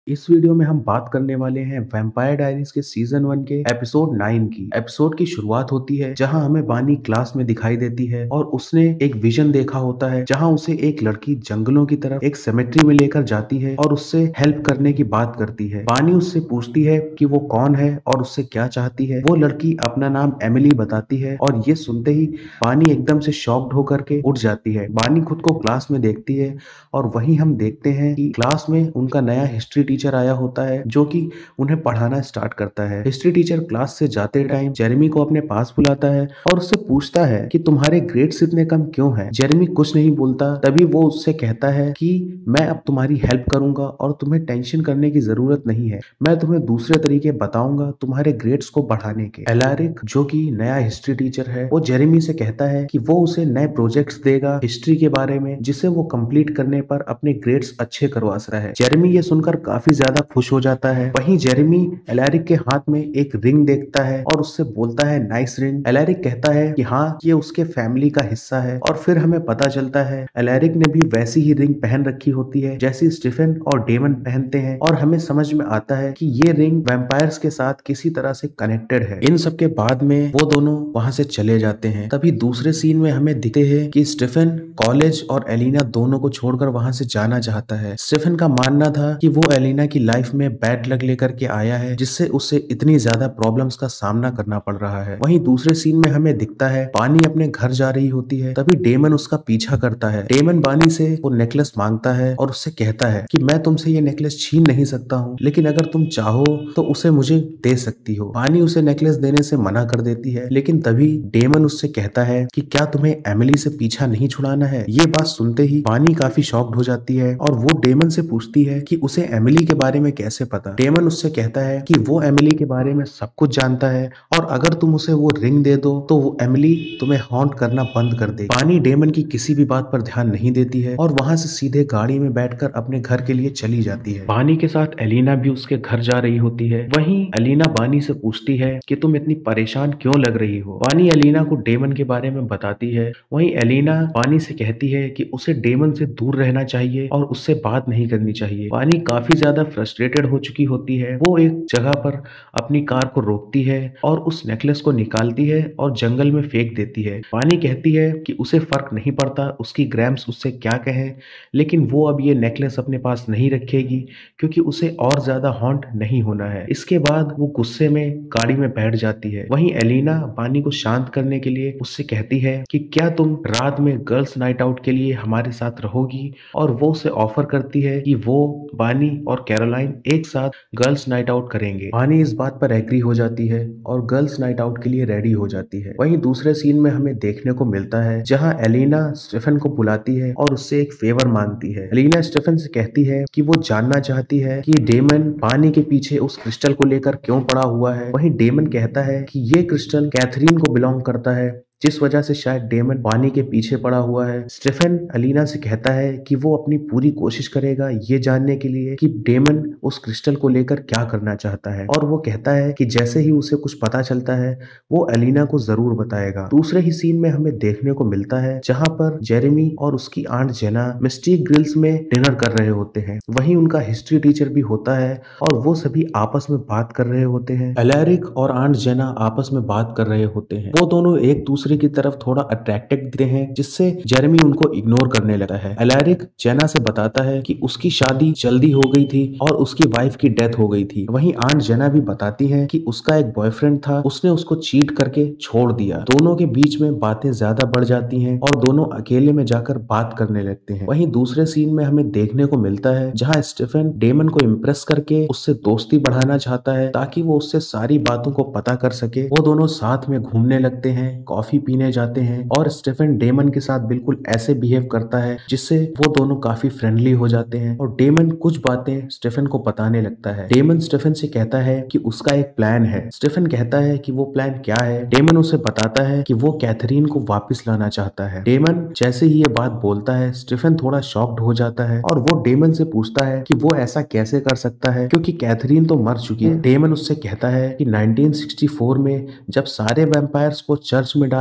इस वीडियो में हम बात करने वाले हैं वैम्पायर डायरीज के सीजन 1 के एपिसोड 9 की। एपिसोड की शुरुआत होती है जहां हमें बानी क्लास में दिखाई देती है और उसने एक विजन देखा होता है जहां उसे एक लड़की जंगलों की तरफ एक सेमेट्री में लेकर जाती है और उससे हेल्प करने की बात करती है। बानी उससे पूछती है कि वो कौन है और उससे क्या चाहती है। वो लड़की अपना नाम एमिली बताती है और ये सुनते ही बानी एकदम से शॉक्ड होकर के उठ जाती है। बानी खुद को क्लास में देखती है और वहीं हम देखते हैं कि क्लास में उनका नया हिस्ट्री टीचर आया होता है जो कि उन्हें पढ़ाना स्टार्ट करता है। हिस्ट्री टीचर क्लास से जाते टाइम जेरेमी को अपने पास बुलाता है और उससे पूछता है कि तुम्हारे ग्रेड्स इतने कम क्यों हैं। जेरेमी कुछ नहीं बोलता। तभी वो उससे कहता है कि मैं अब तुम्हारी हेल्प करूंगा और तुम्हें टेंशन करने की जरूरत नहीं है। मैं तुम्हें दूसरे तरीके बताऊंगा तुम्हारे ग्रेड्स को बढ़ाने के। एलारिक जो कि नया हिस्ट्री टीचर है वो जेरेमी से कहता है कि वो उसे नए प्रोजेक्ट्स देगा हिस्ट्री के बारे में जिसे वो कंप्लीट करने पर अपने ग्रेड्स अच्छे करवा सकता है। जेरेमी ये सुनकर काफी ज्यादा खुश हो जाता है। वहीं जेरेमी एलारिक के हाथ में एक रिंग देखता है और उससे बोलता है नाइस रिंग। एलारिक कहता है कि हाँ ये उसके फैमिली का हिस्सा है और फिर हमें पता चलता है एलारिक ने भी वैसी ही रिंग पहन रखी होती है जैसी स्टीफन और डेमन पहनते हैं और हमें समझ में आता है कि ये रिंग वैम्पायर्स के साथ किसी तरह से कनेक्टेड है। इन सब के बाद में वो दोनों वहां से चले जाते हैं। तभी दूसरे सीन में हमें दिखते हैं कि स्टीफन कॉलेज और एलिना दोनों को छोड़कर वहां से जाना चाहता है। स्टीफन का मानना था कि वो एलिना की लाइफ में बैड लक लेकर के आया है जिससे उसे इतनी ज्यादा प्रॉब्लम्स का सामना करना पड़ रहा है। वहीं दूसरे सीन में हमें दिखता है बानी अपने घर जा रही होती है। तभी डेमन उसका पीछा करता है। डेमन बानी से वो नेकलेस मांगता है और उससे कहता है कि मैं तुमसे ये नेकलेस छीन नहीं सकता हूँ लेकिन अगर तुम चाहो तो उसे मुझे दे सकती हो। बानी उसे नेकलेस देने से मना कर देती है लेकिन तभी डेमन उससे कहता है कि क्या तुम्हें एमिली से पीछा नहीं छुड़ाना है। ये बात सुनते ही बानी काफी शॉक्ड हो जाती है और वो डेमन से पूछती है कि उसे एमिली के बारे में कैसे पता। डेमन उससे कहता है कि वो एमिली के बारे में सब कुछ जानता है और अगर तुम उसे वो रिंग दे दो तो वो एमिली तुम्हें हॉन्ट करना बंद कर दे। बानी डेमन की किसी भी बात पर ध्यान नहीं देती है और वहां से सीधे गाड़ी में बैठकर अपने घर के लिए चली जाती है। बानी के साथ एलिना भी उसके घर जा रही होती है। वहीं एलिना बानी से पूछती है कि तुम इतनी परेशान क्यों लग रही हो। बानी एलिना को डेमन के बारे में बताती है। वहीं एलिना बानी से कहती है कि उसे डेमन से दूर रहना चाहिए और उससे बात नहीं करनी चाहिए। बानी काफी ज्यादा फ्रस्ट्रेटेड हो चुकी होती है। वो एक जगह पर अपनी कार को रोकती है और उस नेकलेस को निकालती है और जंगल में फेंक देती है। बानी कहती है कि उसे फर्क नहीं पड़ता उसकी ग्रैम्स उससे क्या कहें लेकिन वो अब ये नेकलेस अपने पास नहीं रखेगी क्योंकि उसे और ज्यादा हॉन्ट नहीं होना है। इसके बाद वो गुस्से में गाड़ी में बैठ जाती है। वहीं एलिना बानी को शांत करने के लिए उससे कहती है कि क्या तुम रात में गर्ल्स नाइट आउट के लिए हमारे साथ रहोगी और वो उसे ऑफर करती है कि वो बानी और कैरोलाइन एक साथ गर्ल्स नाइट आउट करेंगे। बानी इस बात पर एग्री हो जाती है और गर्ल्स नाइट आउट के लिए रेडी हो जाती है। वहीं दूसरे सीन में हमें देखने को मिलता है जहां एलिना स्टीफन को बुलाती है और उससे एक फेवर मांगती है। एलिना स्टीफन से कहती है कि वो जानना चाहती है कि डेमन बानी के पीछे उस क्रिस्टल को लेकर क्यों पड़ा हुआ है। वहीं डेमन कहता है कि ये क्रिस्टल कैथरीन को बिलोंग करता है जिस वजह से शायद डेमन बानी के पीछे पड़ा हुआ है। स्टीफन अलीना से कहता है कि वो अपनी पूरी कोशिश करेगा ये जानने के लिए कि डेमन उस क्रिस्टल को लेकर क्या करना चाहता है और वो कहता है कि जैसे ही उसे कुछ पता चलता है वो अलीना को जरूर बताएगा। दूसरे ही सीन में हमें देखने को मिलता है जहां पर जेरेमी और उसकी आंट जेना मिस्टिक ग्रिल्स में डिनर कर रहे होते हैं। वहीं उनका हिस्ट्री टीचर भी होता है और वो सभी आपस में बात कर रहे होते हैं। एलैरिक और आंट जेना आपस में बात कर रहे होते हैं। वो दोनों एक दूसरे की तरफ थोड़ा अट्रैक्टेड दिखते हैं जिससे जेरेमी उनको इग्नोर करने लगता है। एलैरिक जेना से बताता है कि उसकी शादी जल्दी हो गई थी और उसकी वाइफ की डेथ हो गई थी। वहीं आंट जेना भी बताती है कि उसका एक बॉयफ्रेंड था उसने उसको चीट करके छोड़ दिया। दोनों के बीच में बातें ज्यादा बढ़ जाती हैं और दोनों अकेले में जाकर बात करने लगते हैं। वहीं दूसरे सीन में हमें देखने को मिलता है जहां स्टीफन डेमन को इम्प्रेस करके उससे दोस्ती बढ़ाना चाहता है ताकि वो उससे सारी बातों को पता कर सके। वो दोनों साथ में घूमने लगते हैं, कॉफी पीने जाते हैं और स्टीफन डेमन के साथ बिल्कुल ऐसे बिहेव करता है जिससे वो दोनों काफी फ्रेंडली हो जाते हैं और डेमन कुछ बातें स्टीफन को बताने लगता है। डेमन स्टीफन से कहता है कि उसका एक प्लान है। स्टीफन कहता है कि वो प्लान क्या है। डेमन उसे बताता है कि वो कैथरीन को वापस लाना चाहता है। डेमन जैसे ही ये बात बोलता है स्टीफन थोड़ा शॉक्ड हो जाता है और वो डेमन से पूछता है कि वो ऐसा कैसे कर सकता है क्योंकि कैथरीन तो मर चुकी है। डेमन उससे कहता है कि 1964 में जब सारे वैम्पायर्स को चर्च में डाल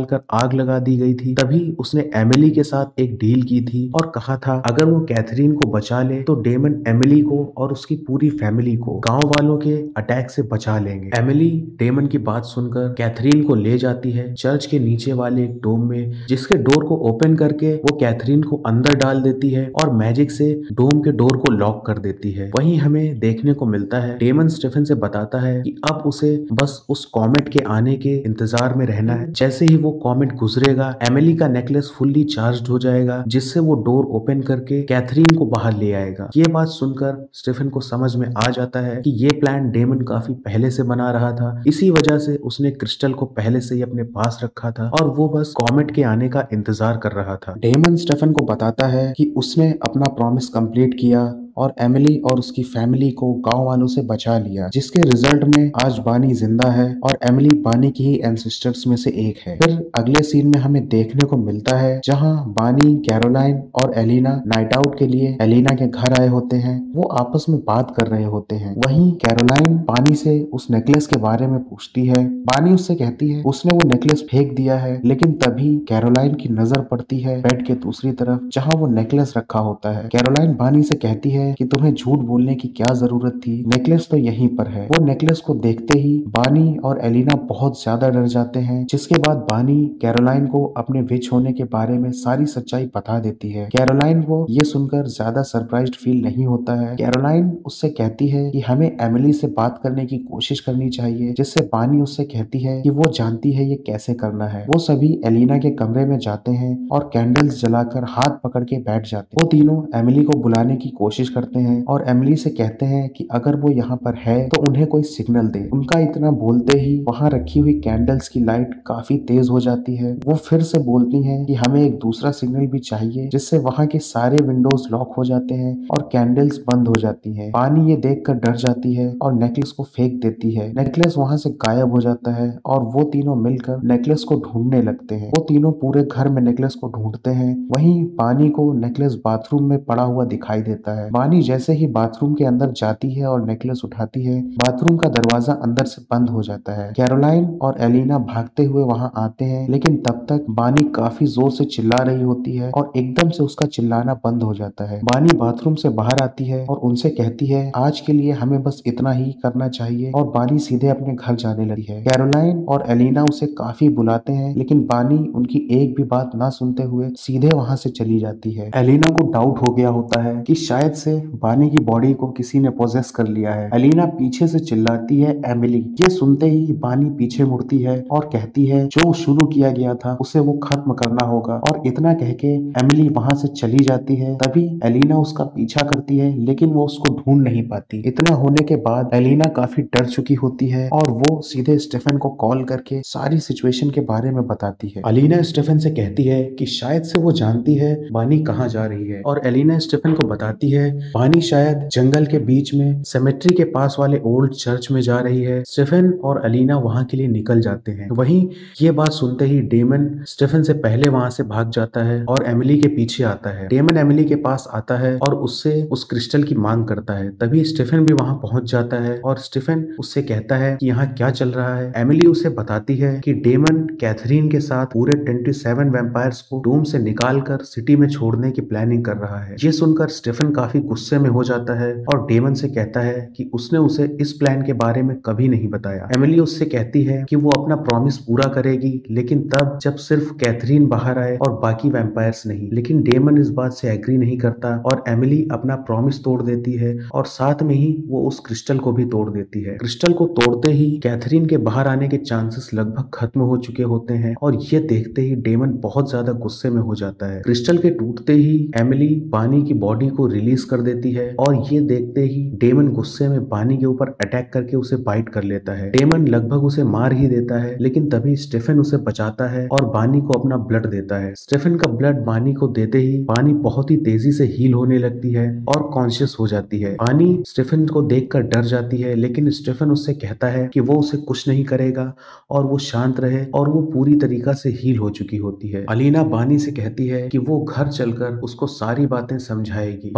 डालकर आग लगा दी गई थी, तभी उसने एमिली के साथ एक डील की थी और कहा था अगर वो कैथरीन को बचा ले तो डेमन एमिली को और उसकी पूरी फैमिली को गांव वालों के अटैक से बचा लेंगे। एमिली डेमन की बात सुनकर कैथरीन को ले जाती है चर्च के नीचे वाले एक डोम में, जिसके डोर को ओपन करके वो कैथरीन को अंदर डाल देती है और मैजिक से डोम के डोर को लॉक कर देती है। वहीं हमें देखने को मिलता है डेमन स्टीफन से बताता है कि अब उसे बस उस कॉमेट के आने के इंतजार में रहना है। जैसे ही वो कॉमेट गुजरेगा एमिली का नेकलेस फुल्ली चार्ज हो जाएगा, जिससे वो डोर ओपन करके कैथरीन को बाहर ले आएगा। ये बात सुनकर स्टीफन को समझ में आ जाता है कि ये प्लान डेमन काफी पहले से बना रहा था, इसी वजह से उसने क्रिस्टल को पहले से ही अपने पास रखा था और वो बस कॉमेट के आने का इंतजार कर रहा था। डेमन स्टीफन को बताता है कि उसने अपना प्रॉमिस कंप्लीट किया और एमिली और उसकी फैमिली को गांव वालों से बचा लिया, जिसके रिजल्ट में आज बानी जिंदा है और एमिली बानी की ही एंसेस्टर्स में से एक है। फिर अगले सीन में हमें देखने को मिलता है जहां बानी, कैरोलाइन और एलिना नाइट आउट के लिए एलिना के घर आए होते हैं। वो आपस में बात कर रहे होते हैं। वहीं कैरोलाइन बानी से उस नेकलेस के बारे में पूछती है। बानी उससे कहती है उसने वो नेकलेस फेंक दिया है, लेकिन तभी कैरोलाइन की नजर पड़ती है बेड के दूसरी तरफ जहाँ वो नेकलेस रखा होता है। कैरोलाइन बानी से कहती है कि तुम्हें झूठ बोलने की क्या जरूरत थी, नेकलेस तो यहीं पर है। वो नेकलेस को देखते ही बानी और एलिना बहुत ज्यादा डर जाते हैं, जिसके बाद बानी कैरोलाइन को अपने विच होने के बारे में सारी सच्चाई बता देती है। कैरोलाइन को ये सुनकर ज्यादा सरप्राइज्ड फील नहीं होता है। कैरोलाइन उससे कहती है कि हमें एमिली से बात करने की कोशिश करनी चाहिए, जिससे बानी उससे कहती है कि वो जानती है ये कैसे करना है। वो सभी एलिना के कमरे में जाते हैं और कैंडल्स जलाकर हाथ पकड़ के बैठ जाते हैं। वो तीनों एमिली को बुलाने की कोशिश करते हैं और एमिली से कहते हैं कि अगर वो यहाँ पर है तो उन्हें कोई सिग्नल दे। उनका इतना बोलते ही वहाँ रखी हुई कैंडल्स की लाइट काफी तेज हो जाती है। वो फिर से बोलती हैं कि हमें एक दूसरा सिग्नल भी चाहिए, जिससे वहाँ के सारे विंडोज लॉक हो जाते हैं और कैंडल्स बंद हो जाती है। पानी ये देखकर डर जाती है और नेकलेस को फेंक देती है। नेकलेस वहाँ से गायब हो जाता है और वो तीनों मिलकर नेकलेस को ढूंढने लगते हैं। वो तीनों पूरे घर में नेकलेस को ढूंढते हैं। वहीं पानी को नेकलेस बाथरूम में पड़ा हुआ दिखाई देता है। पानी जैसे ही बाथरूम के अंदर जाती है और नेकलेस उठाती है, बाथरूम का दरवाजा अंदर से बंद हो जाता है। कैरोलाइन और एलिना भागते हुए वहां आते हैं, लेकिन तब तक बानी काफी जोर से चिल्ला रही होती है और एकदम से उसका चिल्लाना बंद हो जाता है। बानी बाथरूम से बाहर आती है और उनसे कहती है आज के लिए हमें बस इतना ही करना चाहिए, और बानी सीधे अपने घर जाने लगी है। कैरोलाइन और एलिना उसे काफी बुलाते हैं, लेकिन बानी उनकी एक भी बात ना सुनते हुए सीधे वहां से चली जाती है। एलिना को डाउट हो गया होता है कि शायद से बानी की बॉडी को किसी ने पोजेस कर लिया है। एलिना पीछे से चिल्लाती है एमिली। ये सुनते ही बानी पीछे मुड़ती है और कहती है जो शुरू किया गया था उसे वो खत्म करना होगा, और इतना कह के एमिली वहां से चली जाती है। तभी एलिना उसका पीछा करती है, लेकिन वो उसको ढूंढ नहीं पाती। इतना होने के बाद एलिना काफी डर चुकी होती है और वो सीधे स्टीफन को कॉल करके सारी सिचुएशन के बारे में बताती है। एलिना स्टीफन से कहती है कि शायद से वो जानती है बानी कहाँ जा रही है, और एलिना स्टीफन को बताती है बानी शायद जंगल के बीच में सेमेट्री के पास वाले ओल्ड चर्च में जा रही है। स्टीफन और एलिना वहां के लिए निकल जाते हैं। वहीं ये बात सुनते ही डेमन स्टीफन से पहले वहां से भाग जाता है और एमिली के पीछे आता है। डेमन एमिली के पास आता है और उससे उस क्रिस्टल की मांग करता है। तभी स्टीफन भी वहां पहुंच जाता है और स्टीफन उससे कहता है कि यहाँ क्या चल रहा है। एमिली उसे बताती है कि डेमन कैथरीन के साथ पूरे 27 वैम्पायर्स को डूम से निकालकर सिटी में छोड़ने की प्लानिंग कर रहा है। ये सुनकर स्टीफन काफी गुस्से में हो जाता है और डेमन से कहता है कि उसने उसे इस प्लान के बारे में कभी नहीं बताया। एमिली उससे कहती है कि वो अपना प्रॉमिस पूरा करेगी, लेकिन तब जब सिर्फ कैथरीन बाहर आए और बाकी वैम्पायर्स नहीं। लेकिन डेमन इस बात से एग्री नहीं करता और एमिली अपना प्रॉमिस तोड़ देती है और साथ में ही वो उस क्रिस्टल को भी तोड़ देती है। क्रिस्टल को तोड़ते ही कैथरीन के बाहर आने के चांसेस लगभग खत्म हो चुके होते हैं और ये देखते ही डेमन बहुत ज्यादा गुस्से में हो जाता है। क्रिस्टल के टूटते ही एमिली बानी की बॉडी को रिलीज कर देती है और ये देखते ही डेमन गुस्से में बानी के ऊपर अटैक करके उसे बाइट कर लेता है। डेमन लगभग उसे मार ही देता है, लेकिन तभी स्टीफन उसे बचाता है और बानी को अपना ब्लड देता है। स्टीफन का ब्लड बानी को देते ही बानी बहुत ही तेजी से हील होने लगती है और कॉन्शियस हो जाती है। बानी स्टीफन को देखकर डर जाती है, लेकिन स्टीफन उससे कहता है कि वो उसे कुछ नहीं करेगा और वो शांत रहे, और वो पूरी तरीका से हील हो चुकी होती है। अलीना बानी से कहती है कि वो घर चलकर उसको सारी बातें समझाएगी। बानी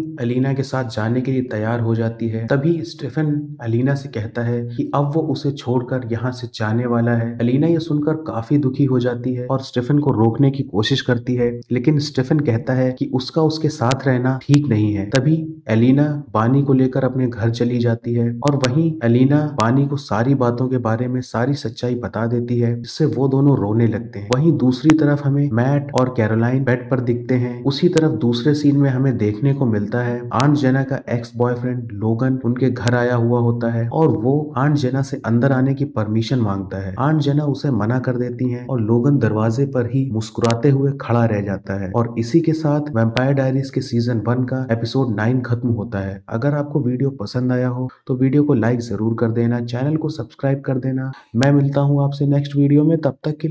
अलीना के साथ जाने के लिए तैयार हो जाती है। तभी स्टीफन अलीना से कहता है कि अब वो उसे छोड़कर यहाँ से जाने वाला है। अलीना ये सुनकर काफी दुखी हो जाती है और स्टीफन को रोकने की कोशिश करती है, लेकिन स्टीफन कहता है कि उसका उसके साथ रहना ठीक नहीं है। तभी एलिना बानी को लेकर अपने घर चली जाती है और वहीं एलिना बानी को सारी बातों के बारे में सारी सच्चाई बता देती है, जिससे वो दोनों रोने लगते हैं। वहीं दूसरी तरफ हमें मैट और कैरोलाइन बेड पर दिखते हैं। उसी तरफ दूसरे सीन में हमें देखने को मिलता है आंट जेना का एक्स बॉयफ्रेंड लोगन उनके घर आया हुआ होता है और वो आंट जेना से अंदर आने की परमिशन मांगता है। आंट जेना उसे मना कर देती हैं और लोगन दरवाजे पर ही मुस्कुराते हुए खड़ा रह जाता है। और इसी के साथ वैम्पायर डायरीज के सीजन 1 का एपिसोड 9 खत्म होता है। अगर आपको वीडियो पसंद आया हो तो वीडियो को लाइक जरूर कर देना, चैनल को सब्सक्राइब कर देना। मैं मिलता हूँ आपसे नेक्स्ट वीडियो में, तब तक के